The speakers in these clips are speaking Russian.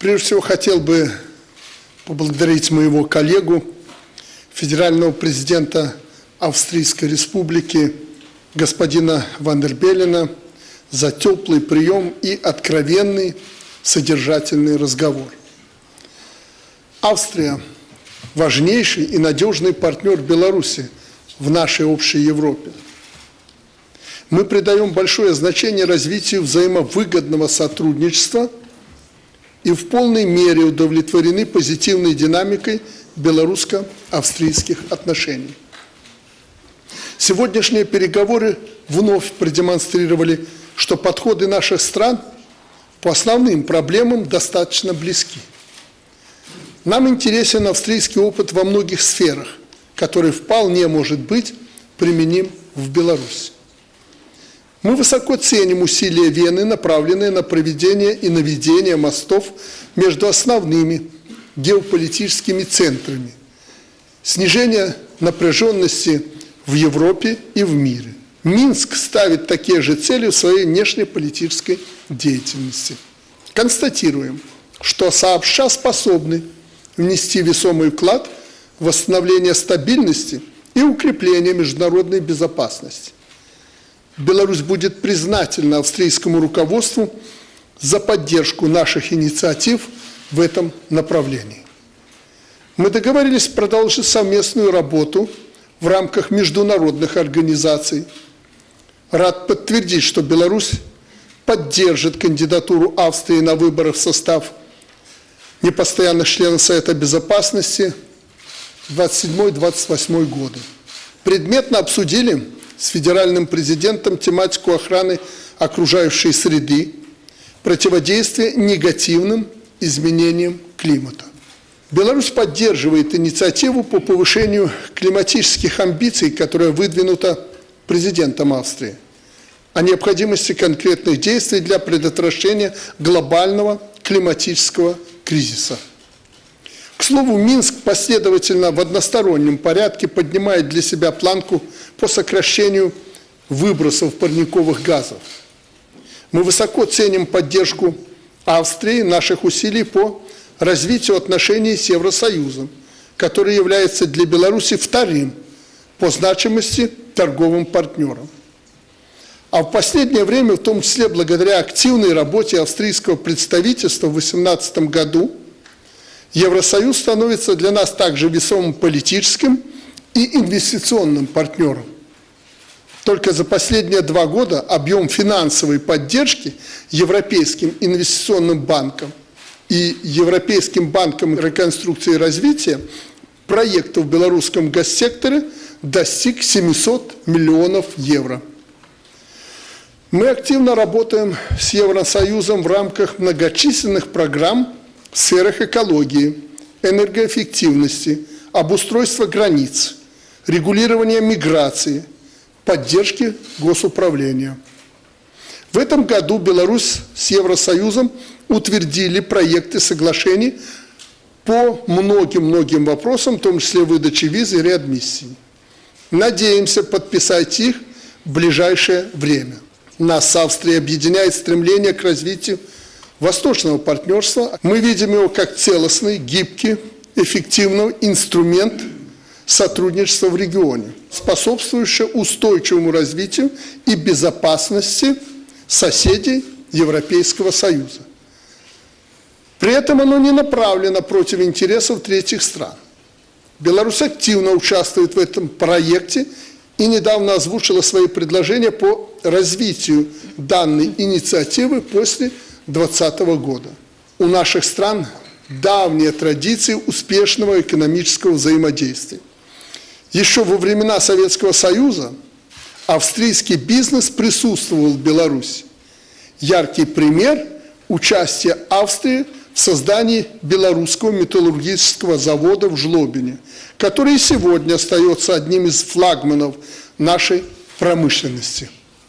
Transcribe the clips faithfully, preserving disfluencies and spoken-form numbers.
Прежде всего, хотел бы поблагодарить моего коллегу, федерального президента Австрийской Республики, господина Ван дер Беллена, за теплый прием и откровенный, содержательный разговор. Австрия – важнейший и надежный партнер Беларуси в нашей общей Европе. Мы придаем большое значение развитию взаимовыгодного сотрудничества и в полной мере удовлетворены позитивной динамикой белорусско-австрийских отношений. Сегодняшние переговоры вновь продемонстрировали, что подходы наших стран по основным проблемам достаточно близки. Нам интересен австрийский опыт во многих сферах, который вполне может быть применим в Беларуси. Мы высоко ценим усилия Вены, направленные на проведение и наведение мостов между основными геополитическими центрами, снижение напряженности в Европе и в мире. Минск ставит такие же цели в своей внешнеполитической деятельности. Констатируем, что сообща способны внести весомый вклад в восстановление стабильности и укрепление международной безопасности. Беларусь будет признательна австрийскому руководству за поддержку наших инициатив в этом направлении. Мы договорились продолжить совместную работу в рамках международных организаций. Рад подтвердить, что Беларусь поддержит кандидатуру Австрии на выборы в состав непостоянных членов Совета Безопасности двадцать седьмой — двадцать восьмой годы. Предметно обсудили с федеральным президентом тематику охраны окружающей среды, противодействия негативным изменениям климата. Беларусь поддерживает инициативу по повышению климатических амбиций, которая выдвинута президентом Австрии, о необходимости конкретных действий для предотвращения глобального климатического кризиса. К слову, Минск последовательно в одностороннем порядке поднимает для себя планку по сокращению выбросов парниковых газов. Мы высоко ценим поддержку Австрии наших усилий по развитию отношений с Евросоюзом, который является для Беларуси вторым по значимости торговым партнером. А в последнее время, в том числе благодаря активной работе австрийского представительства в две тысячи восемнадцатом году, Евросоюз становится для нас также весомым политическим и инвестиционным партнером. Только за последние два года объем финансовой поддержки Европейским инвестиционным банком и Европейским банком реконструкции и развития проектов в белорусском госсекторе достиг семисот миллионов евро. Мы активно работаем с Евросоюзом в рамках многочисленных программ в сферах экологии, энергоэффективности, обустройства границ, регулирования миграции, поддержки госуправления. В этом году Беларусь с Евросоюзом утвердили проекты соглашений по многим-многим вопросам, в том числе выдачи виз и реадмиссии. Надеемся подписать их в ближайшее время. Нас с Австрией объединяет стремление к развитию восточного партнерства. Мы видим его как целостный, гибкий, эффективный инструмент сотрудничества в регионе, способствующий устойчивому развитию и безопасности соседей Европейского Союза. При этом оно не направлено против интересов третьих стран. Беларусь активно участвует в этом проекте и недавно озвучила свои предложения по развитию данной инициативы после две тысячи двадцатого года. У наших стран давние традиции успешного экономического взаимодействия. Еще во времена Советского Союза австрийский бизнес присутствовал в Беларуси. Яркий пример – участие Австрии в создании белорусского металлургического завода в Жлобине, который сегодня остается одним из флагманов нашей промышленности.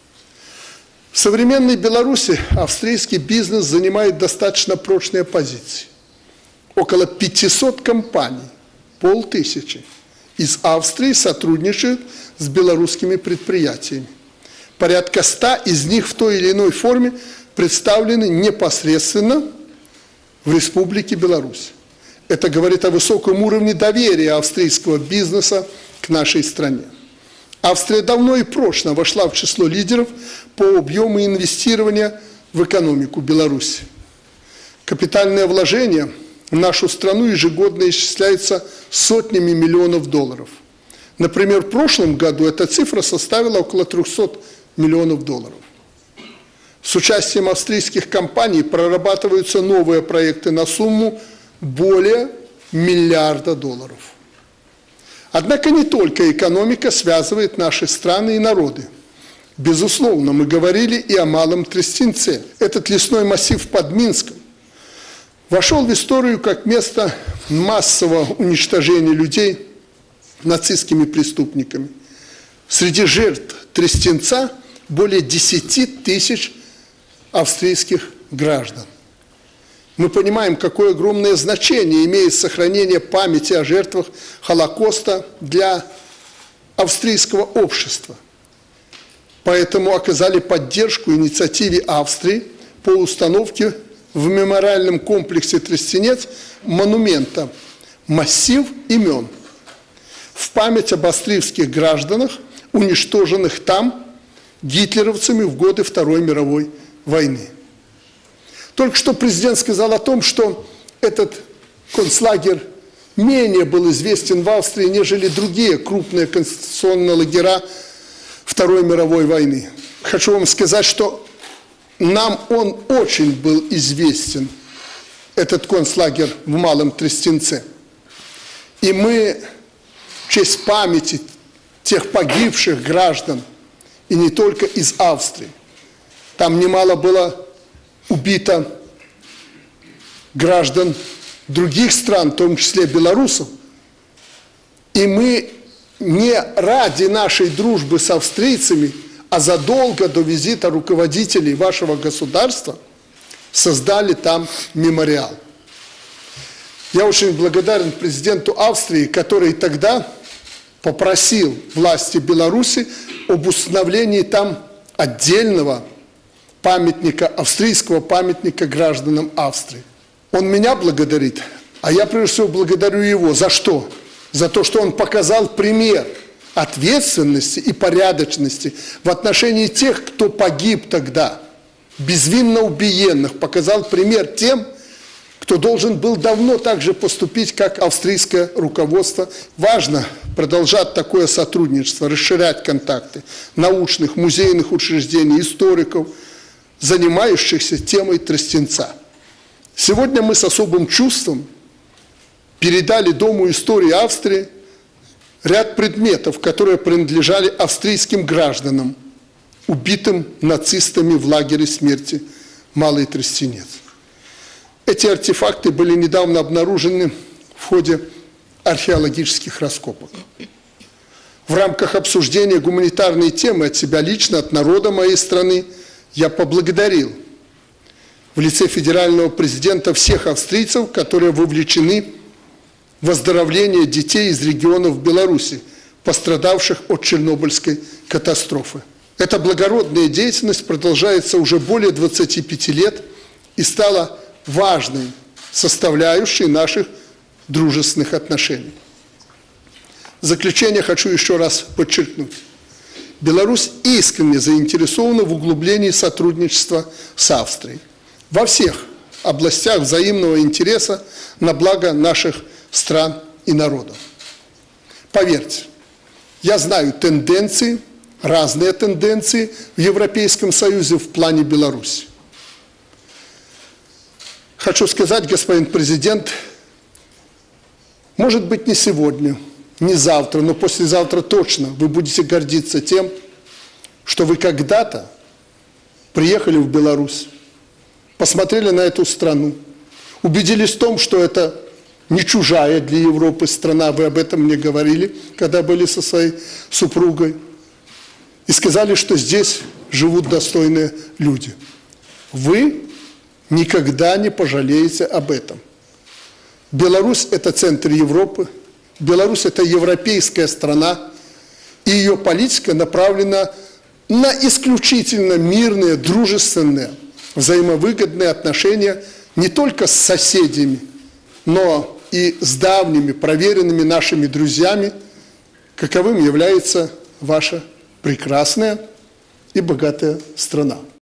В современной Беларуси австрийский бизнес занимает достаточно прочные позиции. Около пятисот компаний, полтысячи, из Австрии сотрудничают с белорусскими предприятиями. Порядка ста из них в той или иной форме представлены непосредственно в Республике Беларусь. Это говорит о высоком уровне доверия австрийского бизнеса к нашей стране. Австрия давно и прочно вошла в число лидеров по объему инвестирования в экономику Беларуси. Капитальное вложение в нашу страну ежегодно исчисляется сотнями миллионов долларов. Например, в прошлом году эта цифра составила около трёхсот миллионов долларов. С участием австрийских компаний прорабатываются новые проекты на сумму более миллиарда долларов. Однако не только экономика связывает наши страны и народы. Безусловно, мы говорили и о Малом Тростенце. Этот лесной массив под Минском вошел в историю как место массового уничтожения людей нацистскими преступниками. Среди жертв Тростенца более десяти тысяч австрийских граждан. Мы понимаем, какое огромное значение имеет сохранение памяти о жертвах Холокоста для австрийского общества. Поэтому оказали поддержку инициативе Австрии по установке в мемориальном комплексе Тростенец монумента «Массив имен» в память об австрийских гражданах, уничтоженных там гитлеровцами в годы Второй мировой войны. Только что президент сказал о том, что этот концлагерь менее был известен в Австрии, нежели другие крупные концентрационные лагеря Второй мировой войны. Хочу вам сказать, что нам он очень был известен, этот концлагерь в Малом Тростенце. И мы в честь памяти тех погибших граждан, и не только из Австрии, там немало было убито граждан других стран, в том числе белорусов. И мы не ради нашей дружбы с австрийцами, а задолго до визита руководителей вашего государства создали там мемориал. Я очень благодарен президенту Австрии, который тогда попросил власти Беларуси об установлении там отдельного памятника, австрийского памятника гражданам Австрии. Он меня благодарит, а я прежде всего благодарю его. За что? За то, что он показал пример ответственности и порядочности в отношении тех, кто погиб тогда, безвинно убиенных, показал пример тем, кто должен был давно так же поступить, как австрийское руководство. Важно продолжать такое сотрудничество, расширять контакты научных, музейных учреждений, историков, занимающихся темой Тростенца. Сегодня мы с особым чувством передали Дому истории Австрии ряд предметов, которые принадлежали австрийским гражданам, убитым нацистами в лагере смерти Малый Тростенец. Эти артефакты были недавно обнаружены в ходе археологических раскопок. В рамках обсуждения гуманитарной темы от себя лично, от народа моей страны, я поблагодарил в лице федерального президента всех австрийцев, которые вовлечены в оздоровление детей из регионов Беларуси, пострадавших от Чернобыльской катастрофы. Эта благородная деятельность продолжается уже более двадцати пяти лет и стала важной составляющей наших дружественных отношений. В заключение хочу еще раз подчеркнуть. Беларусь искренне заинтересована в углублении сотрудничества с Австрией во всех областях взаимного интереса на благо наших стран и народов. Поверьте, я знаю тенденции, разные тенденции в Европейском Союзе в плане Беларуси. Хочу сказать, господин президент, может быть, не сегодня, не завтра, но послезавтра точно вы будете гордиться тем, что вы когда-то приехали в Беларусь, посмотрели на эту страну, убедились в том, что это не чужая для Европы страна, вы об этом мне говорили, когда были со своей супругой, и сказали, что здесь живут достойные люди. Вы никогда не пожалеете об этом. Беларусь – это центр Европы, Беларусь – это европейская страна, и ее политика направлена на исключительно мирные, дружественные, взаимовыгодные отношения не только с соседями, но и с давними, проверенными нашими друзьями, каковым является ваша прекрасная и богатая страна.